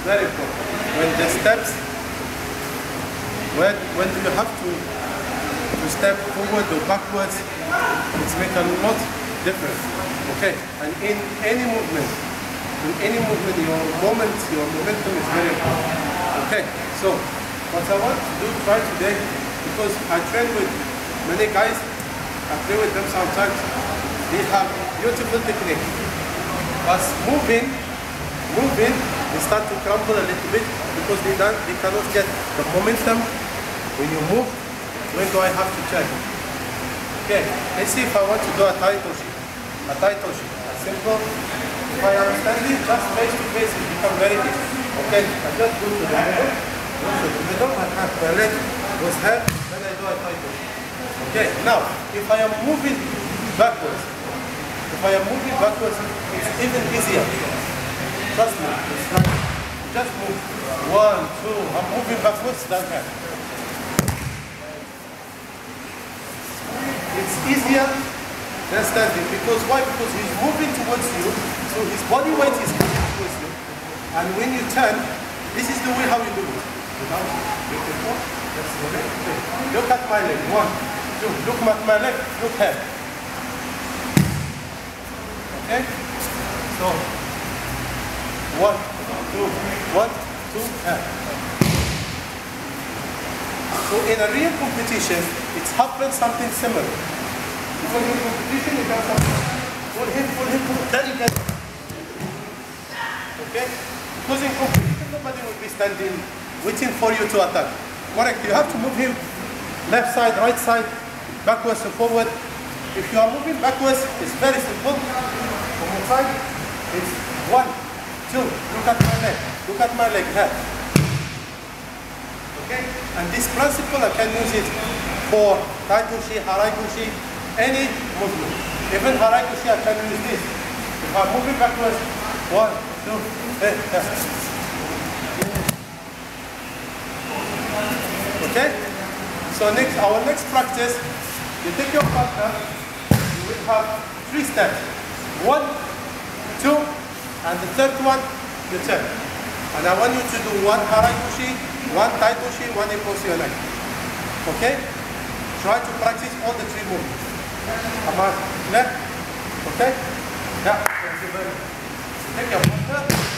very important. When the steps, when you have to step forward or backwards, it's make a lot difference. Okay, and in any movement, your momentum is very important. Okay, so what I want to try today, because I train with many guys, I play with them sometimes. They have beautiful technique, but moving, they start to crumble a little bit because they cannot get the momentum. When you move, when do I have to check? Okay, let's see if I want to do a taitoshi. A simple. If I am standing just face to face, it becomes very easy. Okay, I just go to the middle, I have my leg goes here, then I do a taitoshi. Okay, now, if I am moving backwards, it's even easier. Trust me, it's like, just move. 1, 2, I'm moving backwards, then here. It's easier than standing, because why? Because he's moving towards you, so his body weight is moving towards you. And when you turn, this is the way how you do it. Look at my leg. 1, 2. Look at my leg. Look here. Okay? So 1, 2, 1, 2, here. So in a real competition, it's happened something similar. Because in competition, you can pull him, then you get. Okay? Because in competition, nobody will be standing, waiting for you to attack. Correct? You have to move him left side, right side, backwards and forward. If you are moving backwards, it's very simple. From one side, it's 1, 2. Look at my leg. Look at my leg here. Okay? And this principle, I can use it for taitoshi, haraikushi, any movement. Even haraikushi, I can use this. If I'm moving backwards, 1, 2, 3, okay? So our next practice, you take your partner, you will have 3 steps. 1, 2, and the third one, you turn. And I want you to do 1 haraikushi, 1 taitoshi, 1 ipposi-onai. Okay? Try to practice all the 3 movements. Come on, left. Okay? Yeah, thank you very much. Take your partner.